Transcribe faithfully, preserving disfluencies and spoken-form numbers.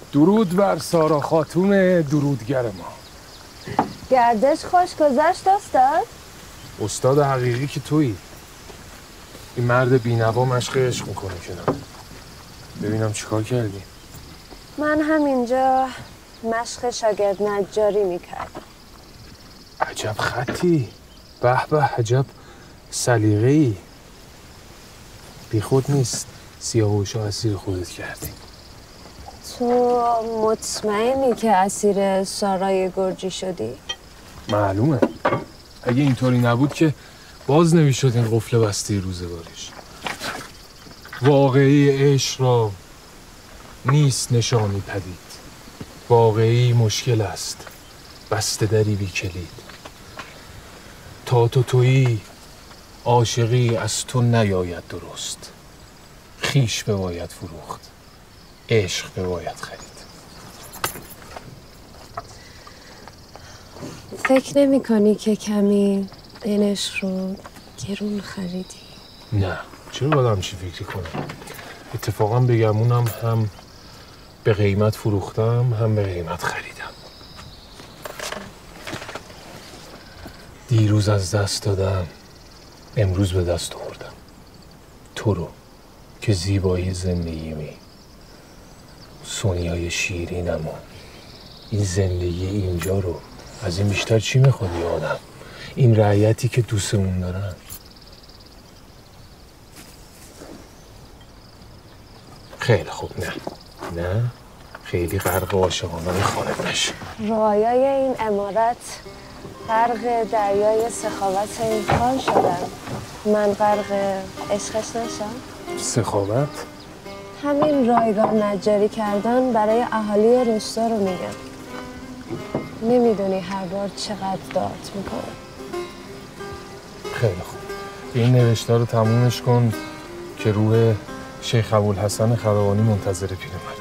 درود بر سارا خاتون درودگر ما. گردش خوش گذشت استاد؟ استاد حقیقی که تویی. این مرد بی‌نوا مشق عشق میکنه کنم. ببینم چیکار کردی؟ من همینجا مشق شاگرد نجاری میکردم. عجب خطی. به به عجب سلیقه‌ای. بی خود نیست سیاوشو اسیر خودت کردی. تو مطمئنی که اسیر سارای گرجی شدی؟ معلومه. اگه اینطوری نبود که باز نمیشد این قفل بسته روزگارش. واقعی عشق را نیست نشانی پدید. واقعی مشکل است بسته دری بی کلید. تا تو تویی عاشقی از تو نیاید درست. خویش بباید فروخت، عشق بباید خرید. فکر نمی کنی که کمی این عشق رو گرون خریدی؟ نه، چرا باید همچی فکری کنم؟ اتفاقا بگمونم هم به قیمت فروختم هم به قیمت خریدم. دیروز از دست دادم، امروز به دست آوردم. تو رو که زیبایی زندگیمی، سونیای شیرینم و این زندگی اینجا رو از این بیشتر چی میخوادی آدم؟ این رعیتی که دوستمون دارن. خیلی خوب. نه نه خیلی غرق عاشقانه خانه نشه. رعایای این عمارت غرق دریای سخاوت این خان شدن. من غرق عشقش نشم؟ سخاوت؟ همین رایگان نجاری کردن برای اهالی روستا رو میگم. نمیدونی هر بار چقدر داد میکنه. خیلی خوب. این نوشته رو تمومش کن که روح شیخ ابوالحسن خروانی منتظر پیرمرد.